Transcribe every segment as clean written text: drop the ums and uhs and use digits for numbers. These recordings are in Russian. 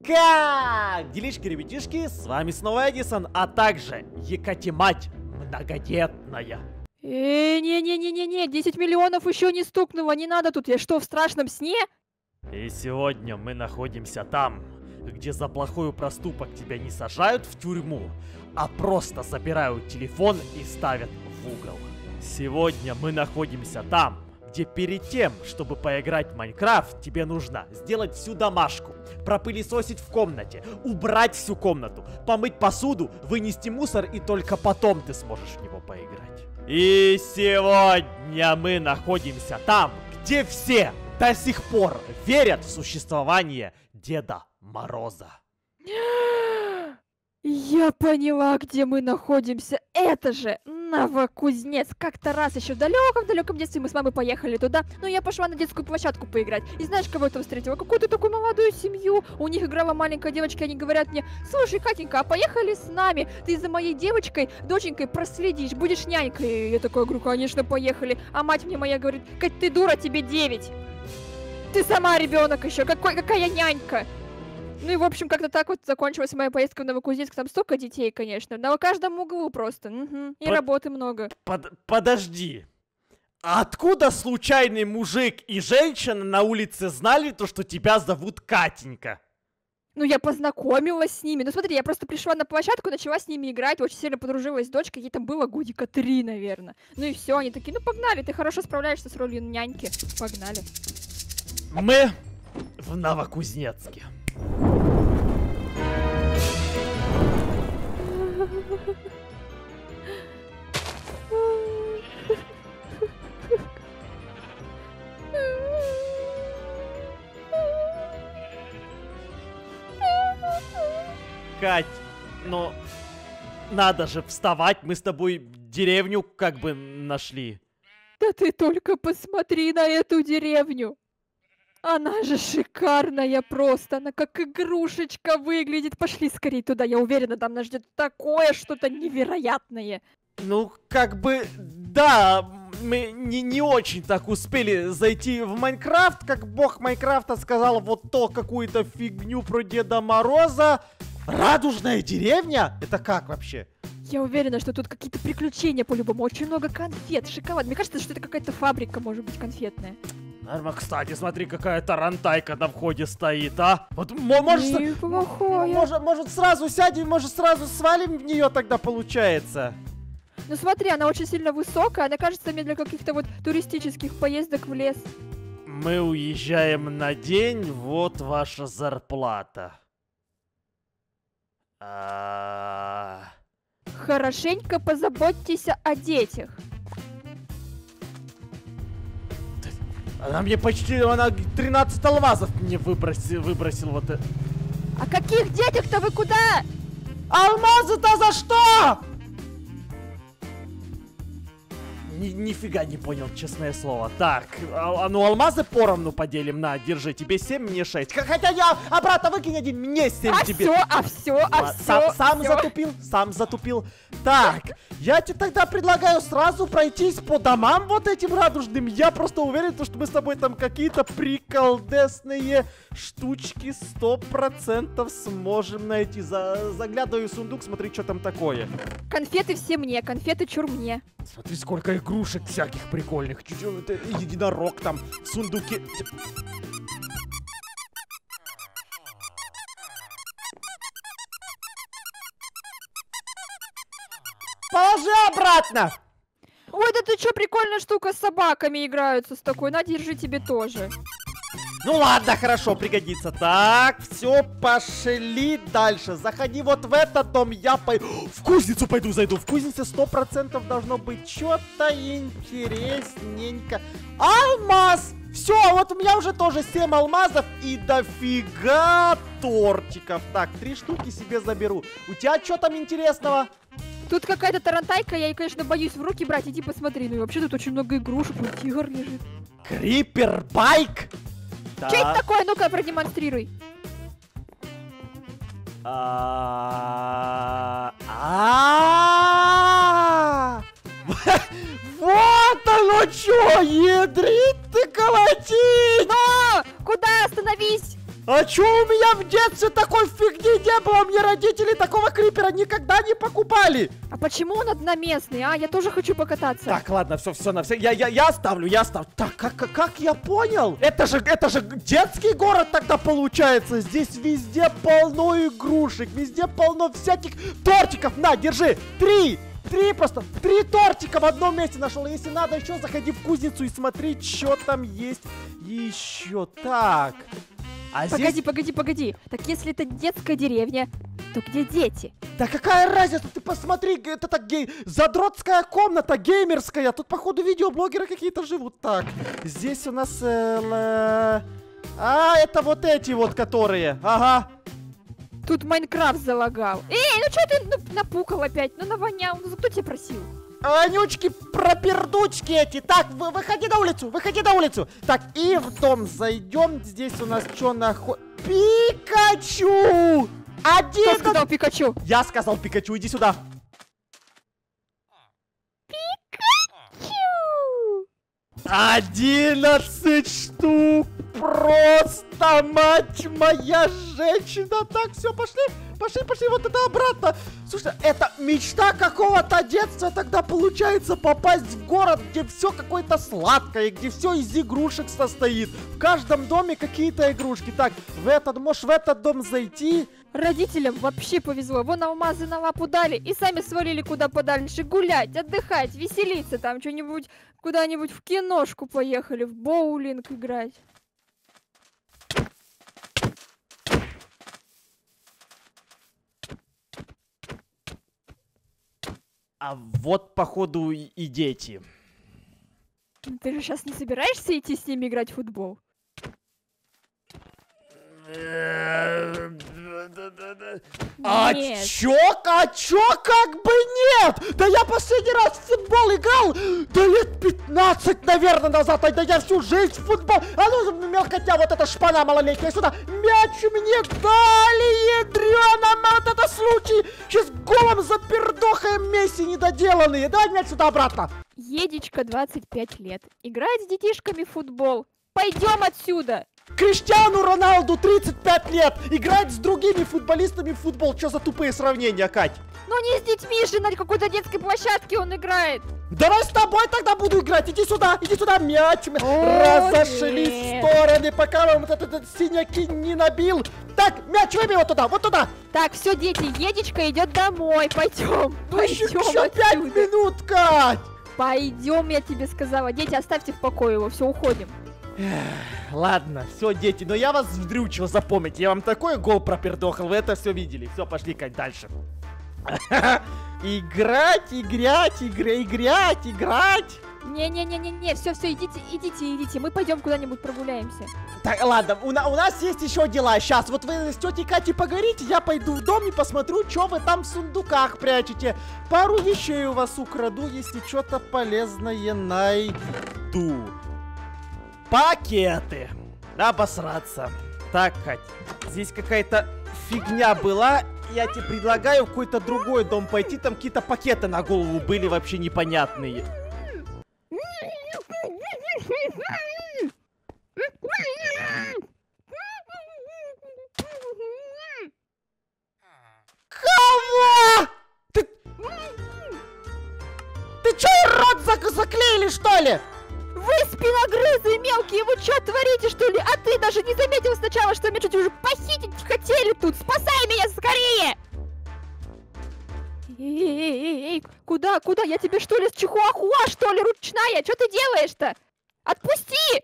Как? Делишки, ребятишки, с вами снова Эдисон, а также Екатимать многодетная. Не-не-не-не-не, 10 миллионов еще не стукнуло, не надо тут, я что, в страшном сне? И сегодня мы находимся там, где за плохой проступок тебя не сажают в тюрьму, а просто забирают телефон и ставят в угол. Сегодня мы находимся там, где перед тем, чтобы поиграть в Майнкрафт, тебе нужно сделать всю домашку, пропылесосить в комнате, убрать всю комнату, помыть посуду, вынести мусор, и только потом ты сможешь в него поиграть. И сегодня мы находимся там, где все до сих пор верят в существование Деда Мороза. Я поняла, где мы находимся. Это же Новокузнец. Как-то раз еще в далеком-далеком детстве мы с мамой поехали туда, но я пошла на детскую площадку поиграть. И знаешь, кого я там встретила? Какую-то такую молодую семью. У них играла маленькая девочка, и они говорят мне: слушай, Катенька, а поехали с нами? Ты за моей девочкой, доченькой проследишь, будешь нянькой. И я такая говорю: конечно, поехали. А мать мне моя говорит: Кать, ты дура, тебе 9. Ты сама ребенок еще, какая нянька? Ну и, в общем, как-то так вот закончилась моя поездка в Новокузнецк. Там столько детей, конечно. На каждом углу просто. И работы много. Подожди. А откуда случайный мужик и женщина на улице знали то, что тебя зовут Катенька? Ну, я познакомилась с ними. Ну, смотри, я просто пришла на площадку, начала с ними играть, очень сильно подружилась с дочкой, ей там было годика 3, наверное. Ну и все, они такие: ну погнали, ты хорошо справляешься с ролью няньки. Погнали. Мы в Новокузнецке. Кать, ну надо же вставать, мы с тобой деревню как бы нашли. Да ты только посмотри на эту деревню. Она же шикарная просто, она как игрушечка выглядит. Пошли скорее туда, я уверена, там нас ждет такое что-то невероятное. Ну, как бы, да, мы не очень так успели зайти в Майнкрафт, как бог Майнкрафта сказал вот то какую-то фигню про Деда Мороза. Радужная деревня? Это как вообще? Я уверена, что тут какие-то приключения по-любому, очень много конфет, шоколад. Мне кажется, что это какая-то фабрика, может быть, конфетная. Норма, кстати, смотри, какая тарантайка на входе стоит, а? Вот, может сразу сядем, может сразу свалим в нее, тогда получается. Ну смотри, она очень сильно высокая, она кажется мне для каких-то вот туристических поездок в лес. Мы уезжаем на день, вот ваша зарплата. Хорошенько позаботьтесь о детях. Она мне почти, она 13 алмазов мне выбросил вот это. А каких детях-то вы куда? Алмазы-то за что? Нифига не понял, честное слово. Так, ну алмазы поровну поделим. На, держи, тебе 7, мне 6. Хотя я обратно выкинь один, мне 7 тебе. Все. Сам затупил. Так, я тебе тогда предлагаю сразу пройтись по домам вот этим радужным. Я просто уверен, что мы с тобой там какие-то приколдесные штучки 100% сможем найти. Заглядываю в сундук, смотри, что там такое. Конфеты все мне, конфеты чур мне. Смотри, сколько игрушек всяких прикольных. Единорог там в сундуке. Положи обратно! Ой, да ты чё, прикольная штука, с собаками играются с такой. На, держи тебе тоже. Ну ладно, хорошо, пригодится. Так, все, пошли дальше. Заходи вот в этот дом, я в кузницу пойду зайду. В кузнице 100% должно быть что-то интересненько. Алмаз! Все, вот у меня уже тоже 7 алмазов и дофига тортиков. Так, 3 штуки себе заберу. У тебя что там интересного? Тут какая-то тарантайка, я ее, конечно, боюсь в руки брать. Иди посмотри, ну и вообще тут очень много игрушек, тут тигр лежит. Крипер-байк? Что это такое? Ну-ка, продемонстрируй. Вот оно чё, ядрит ты колотить! Но! Куда? Остановись! А чё у меня в детстве такой фигни не было? Мне родители такого крипера никогда не покупали. А почему он одноместный, а? Я тоже хочу покататься. Так, ладно, все, на все. Я оставлю. Так, как я понял? Это же детский город тогда получается. Здесь везде полно игрушек, везде полно всяких тортиков. На, держи. Три тортика в одном месте нашел. Если надо еще, заходи в кузницу и смотри, что там есть еще. Так. А Погоди, здесь... погоди. Так если это детская деревня, то где дети? Да какая разница, ты посмотри, это так задротская комната, геймерская. Тут, походу, видеоблогеры какие-то живут. Так, здесь у нас... это вот эти вот, которые. Ага. Тут Майнкрафт залагал. Эй, ну что ты напукал опять? Ну навонял, ну кто тебя просил? Анючки, пропердучки эти. Так, выходи на улицу. Так, и в дом зайдем. Здесь у нас что Пикачу! Кто сказал Пикачу? Я сказал Пикачу, иди сюда. Пикачу! 11 штук! Просто, мать моя женщина! Так, все, пошли, вот это обратно. Слушай, это мечта какого-то детства тогда получается попасть в город, где все какое-то сладкое, где все из игрушек состоит. В каждом доме какие-то игрушки. Так, можешь в этот дом зайти. Родителям вообще повезло. Вон алмазы на лапу дали и сами свалили куда подальше гулять, отдыхать, веселиться там, что-нибудь куда-нибудь в киношку поехали, в боулинг играть. А вот, походу, и дети. Ты же сейчас не собираешься идти с ними играть в футбол? Нет. Чё, как бы нет? Да я последний раз в футбол играл, да лет 15, наверное, назад. Да я всю жизнь в футбол. А ну, мелкотя, вот эта шпана малолетняя, сюда. Мяч мне дали, ядрёна, вот это случай. Сейчас голом запердохаем Месси недоделанные. Давай мяч сюда обратно. Едечка, 25 лет. Играет с детишками в футбол. Пойдем отсюда. Криштиану Роналду 35 лет. Играет с другими футболистами в футбол. Что за тупые сравнения, Кать? Ну не с детьми же, на какой-то детской площадке он играет. Давай с тобой тогда буду играть. Иди сюда, мяч. Разошлись в стороны, пока вам этот синяки не набил. Так, мяч выбей вот туда. Так, все, дети, Едечка идет домой. Пойдем. Еще 5 минут, Кать. Пойдем, я тебе сказала. Дети, оставьте в покое его, все, уходим. Ладно, все, дети, но я вас вдрючил, запомните. Я вам такой гол пропердохал, вы это все видели. Все, пошли, Кать, дальше. Играть. Не-не-не-не-не, все, идите, мы пойдем куда-нибудь прогуляемся. Так, ладно, у нас есть еще дела. Сейчас, вот вы с тетей Катей поговорите, я пойду в дом и посмотрю, что вы там в сундуках прячете. Пару вещей у вас украду, если что-то полезное найду. Пакеты. Обосраться. Так, Кать, здесь какая-то фигня была. Я тебе предлагаю в какой-то другой дом пойти. Там какие-то пакеты на голову были вообще непонятные. Кого? Ты чё, рот заклеили, что ли? Вы спиногрызы мелкие, вы что творите, что ли? А ты даже не заметил сначала, что меня чуть уже похитить хотели тут. Спасай меня скорее! Эй, куда? Я тебе что ли с чихуахуа, что ли, ручная? Что ты делаешь-то? Отпусти!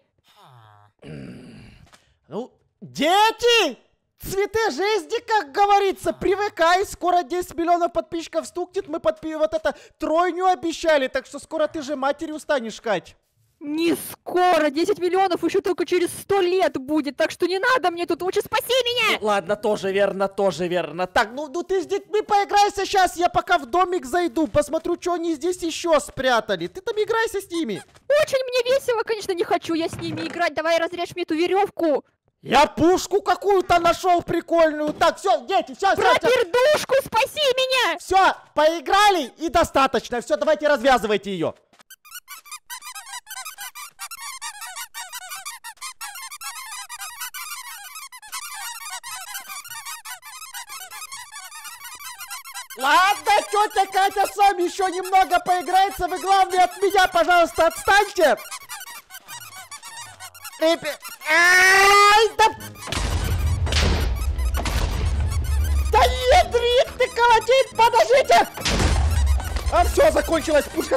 Ну, дети! Цветы жизни, как говорится, привыкай, скоро 10 миллионов подписчиков стукнет, мы вот это тройню обещали, так что скоро ты же матерью станешь, Кать. Не скоро, 10 миллионов еще только через 100 лет будет, так что не надо мне тут, лучше спаси меня! Ну, ладно, тоже верно. Так, ну ты с детьми поиграйся сейчас, я пока в домик зайду, посмотрю, что они здесь еще спрятали. Ты там играйся с ними. Очень мне весело, конечно, не хочу я с ними играть, давай разрежь мне эту веревку. Я пушку какую-то нашел прикольную. Так, все, дети, все. Про пердушку, спаси меня! Все, поиграли и достаточно. Все, давайте развязывайте ее. Ладно, тетя Катя с вами еще немного поиграется. Вы, главное, от меня, пожалуйста, отстаньте. Ай, да... Да ядрит ты колотить, подождите! А, все, закончилась пушка.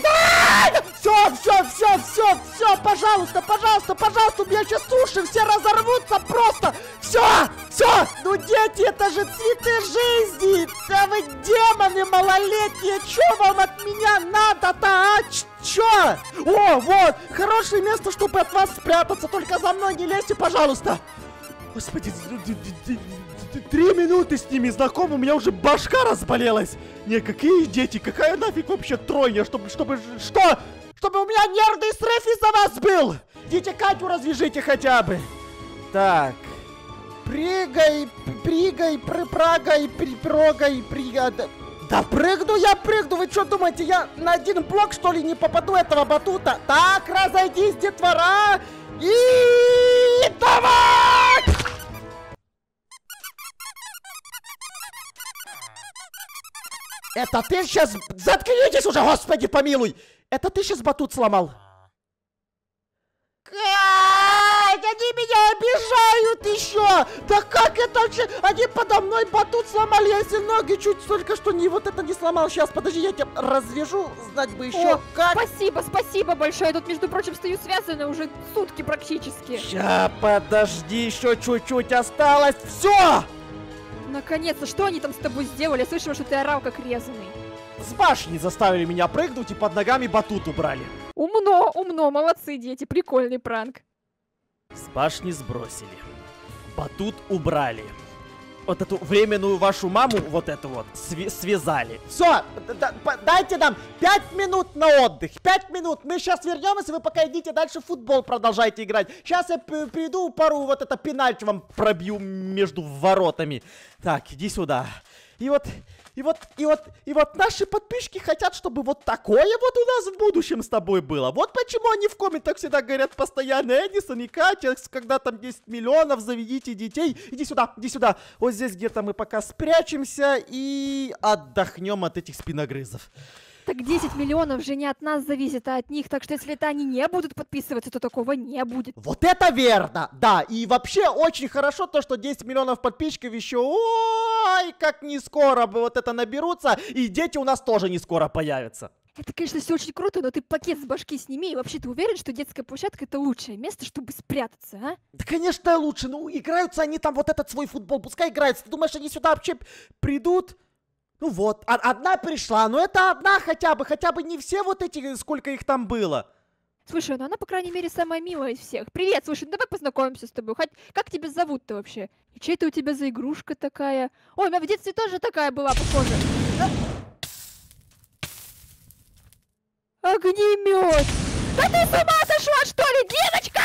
Все, пожалуйста, у меня сейчас уши все разорвутся просто. Все, ну дети, это же цветы жизни. Да вы демоны малолетние, что вам от меня надо-то, а? Чё? О, вот, хорошее место, чтобы от вас спрятаться, только за мной не лезьте, пожалуйста. Господи, 3 минуты с ними знакомы, у меня уже башка разболелась. Не, какие дети, какая нафиг вообще тройня, чтобы что? Чтобы у меня нервный срыв из-за вас был. Идите Катю развяжите хотя бы. Так. Прыгай, Да прыгну, вы что думаете, я на один блок что ли не попаду этого батута? Так, разойдись, детвора, и давай! Это ты сейчас... Заткнитесь уже, господи помилуй! Это ты сейчас батут сломал? Они меня обижают еще! Да как это вообще? Они подо мной батут сломали, я если ноги чуть только что не вот это не сломал. Сейчас, подожди, я тебя развяжу, знать бы еще как. Спасибо большое, я тут, между прочим, стою связанная уже сутки практически. Ща, подожди, еще чуть-чуть осталось, все! Наконец-то, что они там с тобой сделали? Я слышала, что ты орал как резаный. С башни заставили меня прыгнуть и под ногами батут убрали. Умно, молодцы дети, прикольный пранк. С башни сбросили. Батут убрали. Вот эту временную вашу маму, вот эту вот, связали. Все, дайте нам 5 минут на отдых. 5 минут. Мы сейчас вернемся, вы пока идите дальше в футбол продолжайте играть. Сейчас я приду, пару вот это пенальти вам пробью между воротами. Так, иди сюда. И вот наши подписчики хотят, чтобы вот такое вот у нас в будущем с тобой было. Вот почему они в комментах всегда говорят постоянно: Эдисон и Катя, когда там 10 миллионов, заведите детей. Иди сюда. Вот здесь где-то мы пока спрячемся и отдохнем от этих спиногрызов. Так 10 миллионов же не от нас зависит, а от них. Так что если это они не будут подписываться, то такого не будет. Вот это верно! Да, и вообще очень хорошо то, что 10 миллионов подписчиков еще... Ой, как не скоро бы вот это наберутся, и дети у нас тоже не скоро появятся. Это, конечно, все очень круто, но ты пакет с башки сними. И вообще, ты уверен, что детская площадка — это лучшее место, чтобы спрятаться, а? Да, конечно, лучше. Ну, играются они там вот этот свой футбол. Пускай играются. Ты думаешь, они сюда вообще придут? Ну вот, одна пришла, но это одна хотя бы не все вот эти, сколько их там было. Слушай, ну она, по крайней мере, самая милая из всех. Привет, слушай, ну давай познакомимся с тобой. Как тебя зовут-то вообще? И что это у тебя за игрушка такая? Ой, у меня в детстве тоже такая была, похоже. Огнемет! Да ты с ума сошла, что ли, девочка?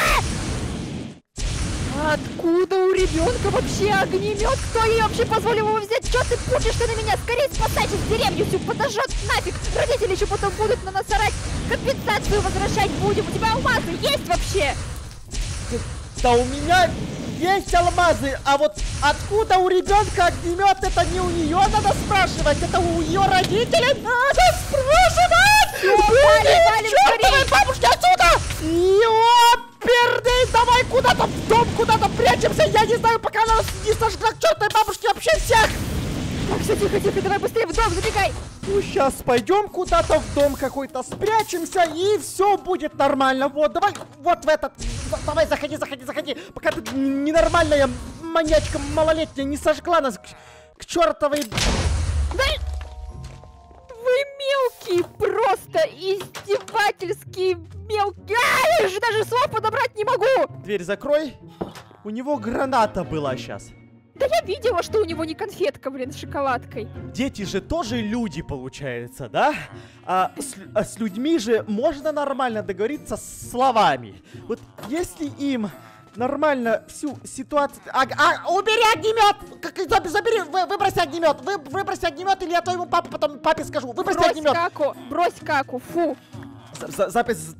Откуда у ребенка вообще огнемет? Кто ей вообще позволил его взять? Что ты пучишься на меня? Скорее спасайся, в деревню всю подожжет нафиг. Родители еще потом будут на нас орать. Компенсацию возвращать будем. У тебя алмазы есть вообще? Да у меня есть алмазы, а вот откуда у ребенка огнемет? Это не у нее надо спрашивать, это у ее родителей надо спрашивать! Валим скорее! Бабушки, отсюда! Ёперный, давай куда-то в дом, куда-то прячемся, я не знаю, пока нас не сожгла к чертовой бабушке вообще всех! Так, все, тихо, давай быстрее в дом, забегай! Ну, сейчас пойдем куда-то в дом какой-то, спрячемся, и все будет нормально. Вот, давай, вот в этот, давай, заходи, пока ты ненормальная маньячка малолетняя не сожгла нас к чертовой... Да... Вы мелкие, просто издевательские мелкие. Я же даже слов подобрать не могу. Дверь закрой. У него граната была сейчас. Да я видела, что у него не конфетка, блин, с шоколадкой. Дети же тоже люди, получается, да? А с людьми же можно нормально договориться словами. Вот если им нормально всю ситуацию... Убери огнемет! Забери, выброси огнемет! Выброси огнемет, или я твоему папе скажу. Выброси огнемет! Брось каку, фу! Запись...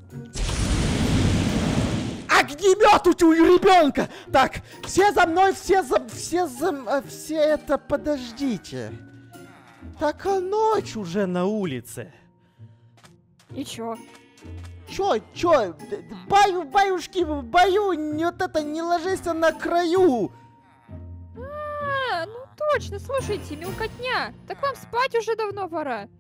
Огнемет у ребенка! Так, все за мной, все это, подождите. Так ночь уже на улице. И чё? Чё? Баюшки, вот это, не ложись на краю. А, ну точно, слушайте, мелкотня. Так вам спать уже давно пора.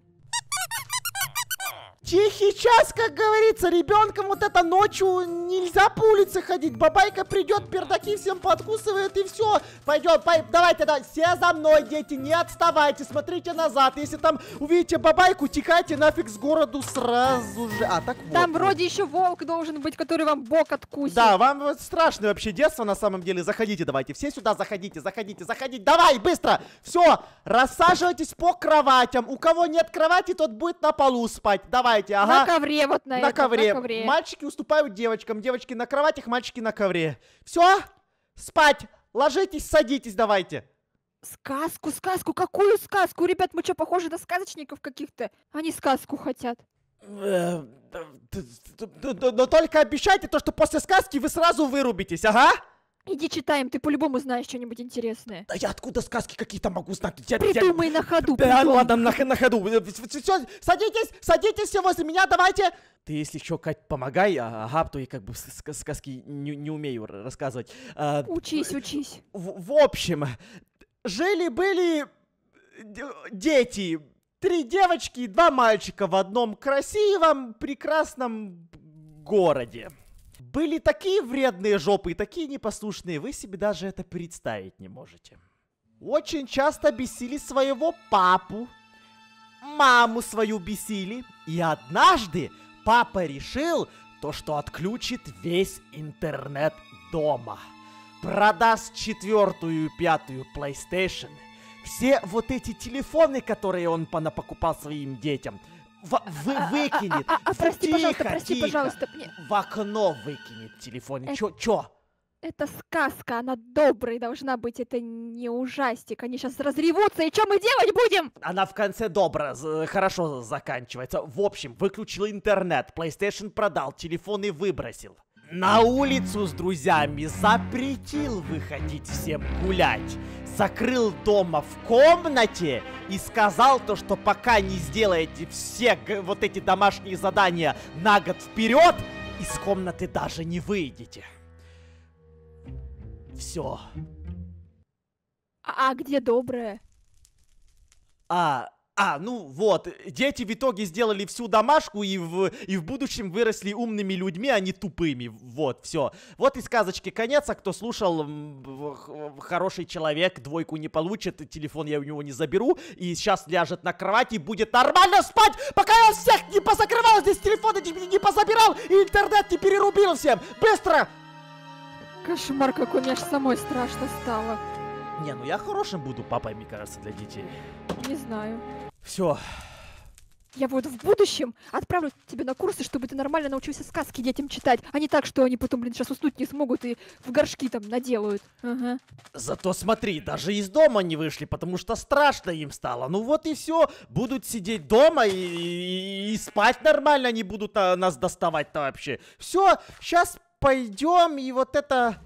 Тихий час, как говорится, ребенком вот это ночью нельзя по улице ходить. Бабайка придет, пердаки всем подкусывает и все. Пойдем, давайте, все за мной, дети, не отставайте, смотрите назад. Если там увидите бабайку, текайте нафиг с городу сразу же. А, так вот. Там вроде еще волк должен быть, который вам бок откусит. Да, вам вот страшное вообще детство на самом деле. Заходите, давайте, все сюда заходите. Давай, быстро. Все, рассаживайтесь по кроватям. У кого нет кровати, тот будет на полу спать. Давай. Ага. На ковре вот на этом, ковре. на ковре. Мальчики уступают девочкам. Девочки на кроватях, мальчики на ковре. Все? Спать. Ложитесь, садитесь, давайте. Сказку? Какую сказку? Ребят, мы что, похожи на сказочников каких-то? Они сказку хотят. Но только обещайте то, что после сказки вы сразу вырубитесь, ага? Иди читаем, ты по-любому знаешь что-нибудь интересное. Да я откуда сказки какие-то могу знать? Придумай на ходу. Да, ладно, на ходу. Все, садитесь все возле меня, давайте. Ты, если что, Кать, помогай, ага, то я как бы сказки не умею рассказывать. Учись. В общем, жили-были дети. 3 девочки и 2 мальчика в одном красивом, прекрасном городе. Были такие вредные жопы и такие непослушные, вы себе даже это представить не можете. Очень часто бесили своего папу, маму свою бесили, и однажды папа решил то, что отключит весь интернет дома. Продаст 4-ю и 5-ю PlayStation, все вот эти телефоны, которые он покупал своим детям, выкинет. Прости, пожалуйста. В окно выкинет телефон. Чё? Это сказка, она доброй должна быть, это не ужастик. Они сейчас разревутся, и что мы делать будем? Она в конце хорошо заканчивается. В общем, выключил интернет, PlayStation продал, телефоны выбросил. На улицу с друзьями запретил выходить всем гулять. Закрыл дома в комнате и сказал то, что пока не сделаете все вот эти домашние задания на год вперед, из комнаты даже не выйдете. Все. А где добрая? Ну вот, дети в итоге сделали всю домашку и в будущем выросли умными людьми, а не тупыми. Вот, все. Вот и сказочки конец, а кто слушал, хороший человек, 2 не получит, телефон я у него не заберу, и сейчас ляжет на кровати и будет нормально спать, пока я всех не позакрывал, здесь телефоны не позабирал, и интернет не перерубил всем. Быстро! Кошмар какой, мне аж самой страшно стало. Не, ну я хорошим буду папой, мне кажется, для детей. Не знаю. Все. Я вот в будущем отправлю тебя на курсы, чтобы ты нормально научился сказки детям читать, а не так, что они потом, сейчас уснуть не смогут и в горшки там наделают. Ага. Зато смотри, даже из дома не вышли, потому что страшно им стало. Ну вот и все, будут сидеть дома и спать нормально, не будут нас доставать-то вообще. Все, сейчас пойдем и вот это...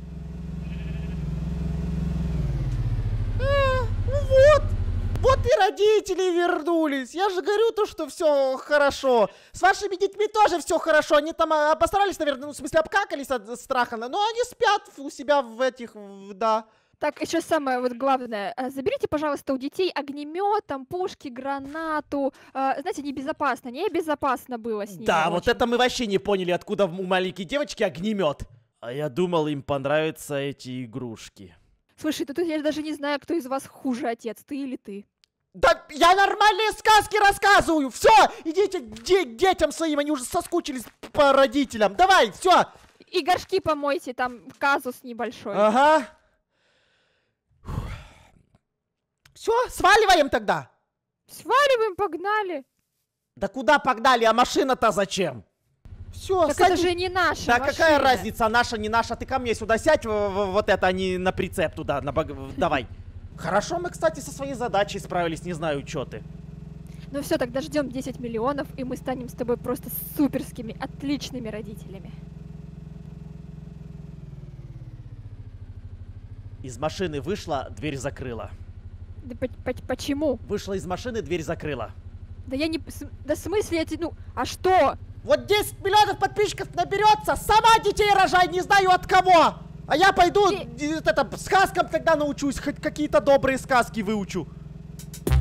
Вот и родители вернулись. Я же говорю то, что все хорошо. С вашими детьми тоже все хорошо. Они там постарались, наверное, в смысле обкакались от страха, но они спят у себя в этих, да. Так, еще самое вот главное. Заберите, пожалуйста, у детей огнемет, там пушки, гранату. Знаете, небезопасно было с ними. Да, очень. вот это мы вообще не поняли, откуда у маленькой девочки огнемет. А я думал, им понравятся эти игрушки. Слушай, тут я даже не знаю, кто из вас хуже отец, ты или ты. Да я нормальные сказки рассказываю! Все, идите к детям своим, они уже соскучились по родителям. Давай, все. И горшки помойте, там казус небольшой. Ага. Все, сваливаем тогда. Сваливаем, погнали. Да куда погнали, а машина-то зачем? Все, так это же не наша Да машина. какая разница, наша, не наша, ты ко мне сюда сядь, вот это, а не на прицеп туда, давай. Хорошо, мы, кстати, со своей задачей справились, не знаю, что ты. Ну все, тогда ждем 10 миллионов, и мы станем с тобой просто суперскими, отличными родителями. Из машины вышла, дверь закрыла. Да почему? Вышла из машины, дверь закрыла. Да я не... Да в смысле эти... Ну, а что? Вот 10 миллионов подписчиков наберется, сама детей рожай, не знаю от кого. А я пойду сказкам тогда научусь, хоть какие-то добрые сказки выучу.